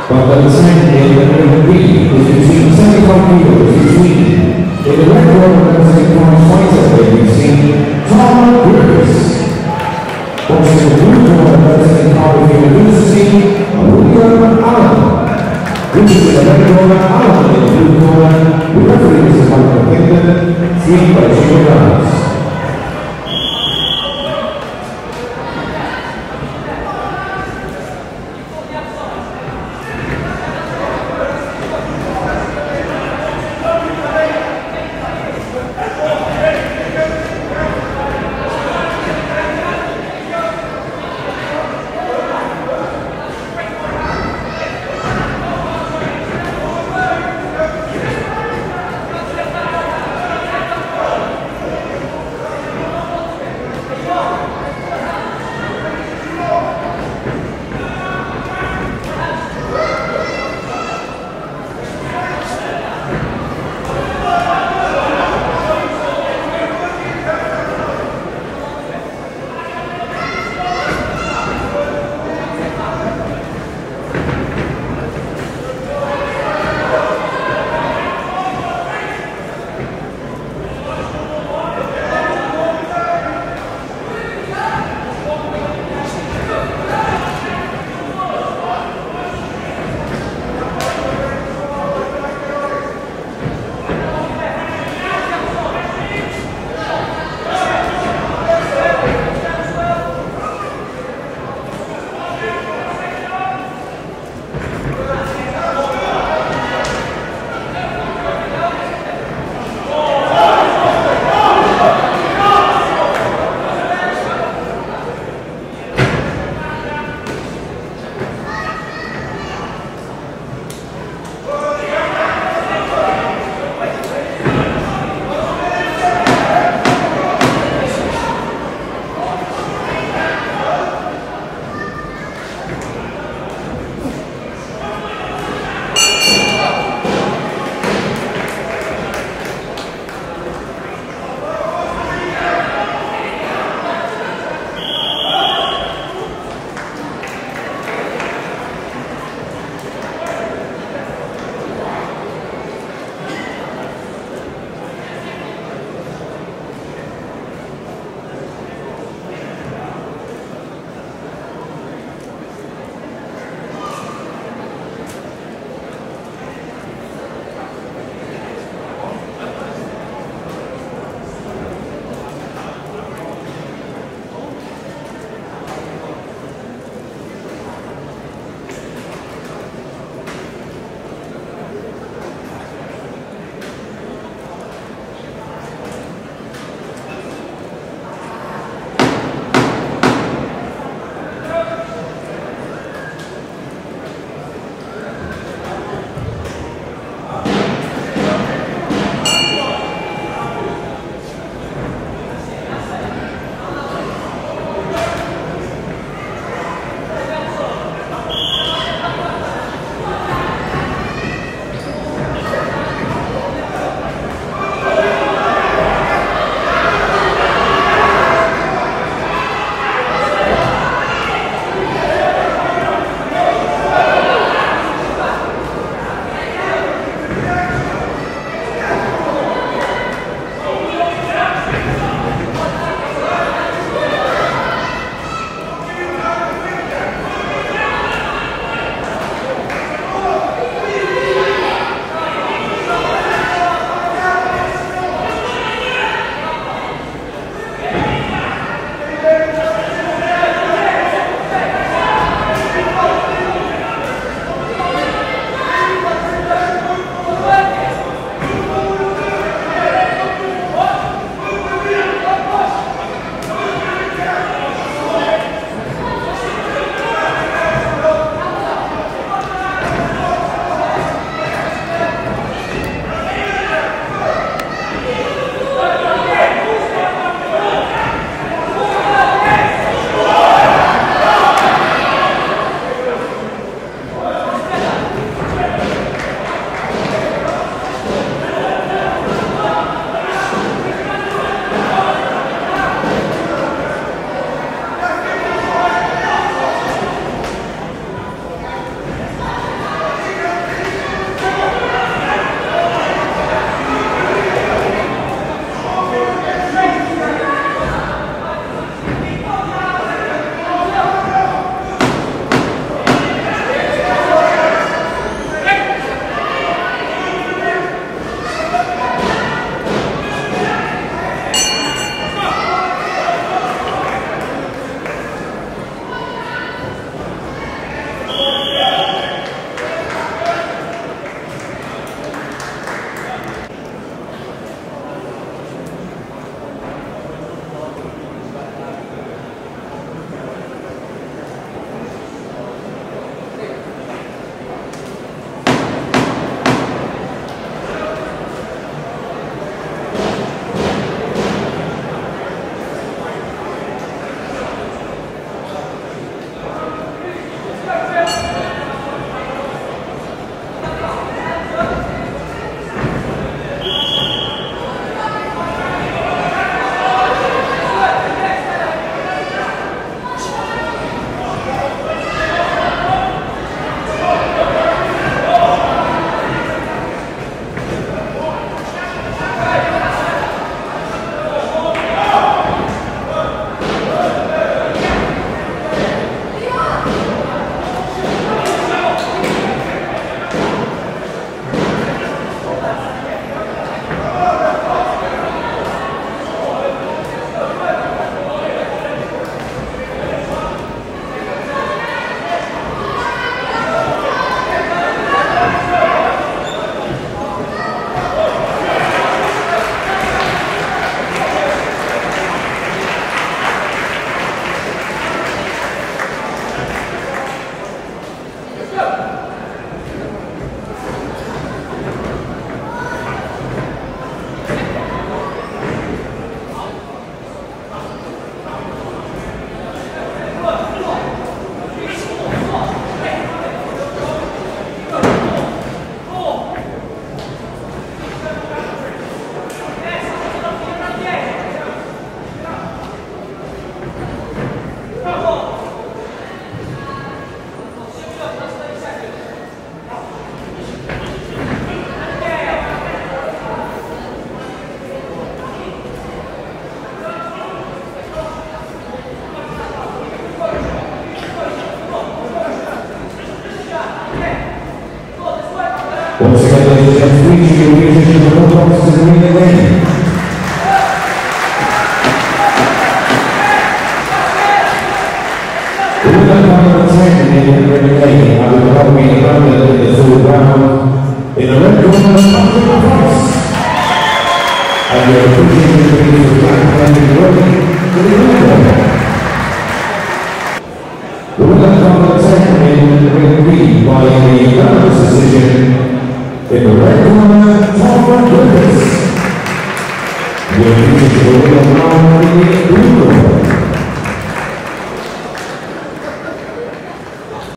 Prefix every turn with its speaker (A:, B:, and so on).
A: But at the same time, the B is between 75 kilos between. In the red corner, representing France fighter, we've seen Tom Griffiths. Boxing in the blue corner, representing Cardiff University, William Allen. Which is in the red corner, Allen in the blue corner. The referee is Michael Pington, seen by Jimmy Ramos. Once again, ladies and gentlemen, please give your musicians a round of applause to the ring again. The winner number 10 in the ring again, I will probably be rounded in the third round in the red corner, Patrick Price. And we are appreciating the ring for Jack Landing working to the ring corner. The winner number 10 in the ring B by the unanimous decision. In the red corner, Tom Griffiths. We are appreciating the winner now in the blue corner.